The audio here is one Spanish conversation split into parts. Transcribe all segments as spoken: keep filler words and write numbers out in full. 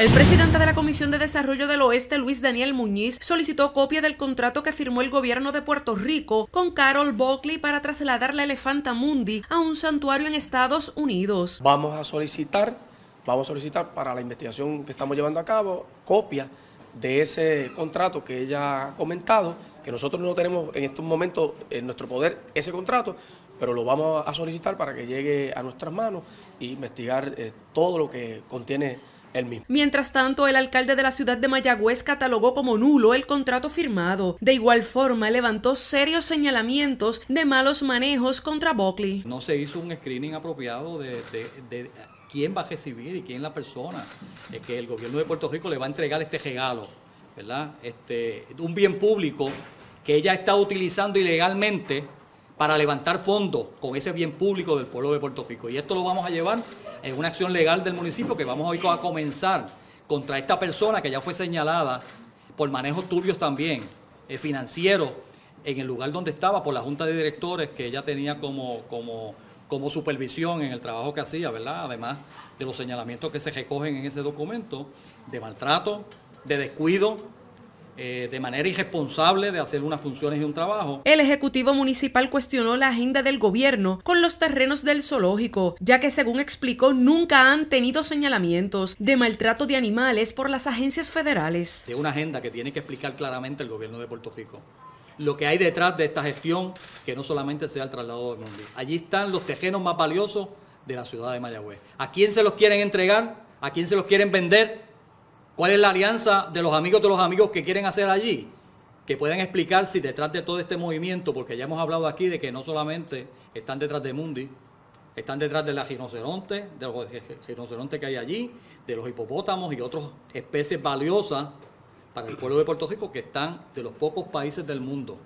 El presidente de la Comisión de Desarrollo del Oeste, Luis Daniel Muñiz, solicitó copia del contrato que firmó el gobierno de Puerto Rico con Carol Buckley para trasladar la Elefanta Mundi a un santuario en Estados Unidos. Vamos a solicitar, vamos a solicitar para la investigación que estamos llevando a cabo, copia de ese contrato que ella ha comentado, que nosotros no tenemos en estos momentos en nuestro poder ese contrato, pero lo vamos a solicitar para que llegue a nuestras manos e investigar eh, todo lo que contiene el mismo. Mientras tanto, el alcalde de la ciudad de Mayagüez catalogó como nulo el contrato firmado. De igual forma, levantó serios señalamientos de malos manejos contra Buckley. No se hizo un screening apropiado de, de, de quién va a recibir y quién es la persona eh, que el gobierno de Puerto Rico le va a entregar este regalo, ¿verdad? Este, un bien público que ella está utilizando ilegalmente para levantar fondos con ese bien público del pueblo de Puerto Rico. Y esto lo vamos a llevar en una acción legal del municipio que vamos hoy a comenzar contra esta persona que ya fue señalada por manejos turbios también, eh, financieros, en el lugar donde estaba por la Junta de Directores que ella tenía como, como, como supervisión en el trabajo que hacía, ¿verdad? Además de los señalamientos que se recogen en ese documento, de maltrato, de descuido, Eh, de manera irresponsable de hacer unas funciones y un trabajo. El Ejecutivo Municipal cuestionó la agenda del gobierno con los terrenos del zoológico, ya que según explicó nunca han tenido señalamientos de maltrato de animales por las agencias federales. Es una agenda que tiene que explicar claramente el gobierno de Puerto Rico. Lo que hay detrás de esta gestión, que no solamente sea el traslado de Mundi. Allí están los terrenos más valiosos de la ciudad de Mayagüez. ¿A quién se los quieren entregar? ¿A quién se los quieren vender? ¿Cuál es la alianza de los amigos de los amigos que quieren hacer allí? Que puedan explicar si detrás de todo este movimiento, porque ya hemos hablado aquí de que no solamente están detrás de Mundi, están detrás de la rinoceronte, de los rinocerontes que hay allí, de los hipopótamos y otras especies valiosas para el pueblo de Puerto Rico que están de los pocos países del mundo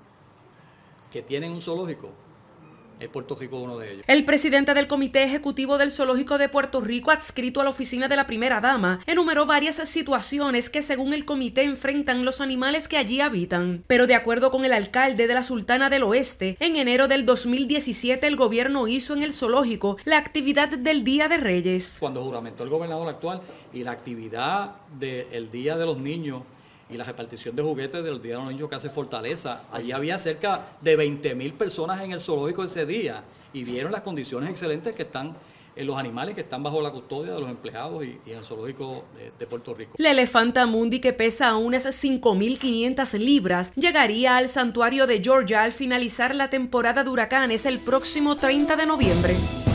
que tienen un zoológico. Es Puerto Rico uno de ellos. El presidente del Comité Ejecutivo del Zoológico de Puerto Rico, adscrito a la oficina de la primera dama, enumeró varias situaciones que según el comité enfrentan los animales que allí habitan. Pero de acuerdo con el alcalde de la Sultana del Oeste, en enero del dos mil diecisiete el gobierno hizo en el zoológico la actividad del Día de Reyes. Cuando juramentó el gobernador actual y la actividad del Día de los Niños y la repartición de juguetes del Día de los Niños que hace Fortaleza. Allí había cerca de veinte mil personas en el zoológico ese día y vieron las condiciones excelentes que están en los animales que están bajo la custodia de los empleados y, y en el zoológico de, de Puerto Rico. La Elefanta Mundi, que pesa unas cinco mil quinientas libras, llegaría al santuario de Georgia al finalizar la temporada de huracanes el próximo treinta de noviembre.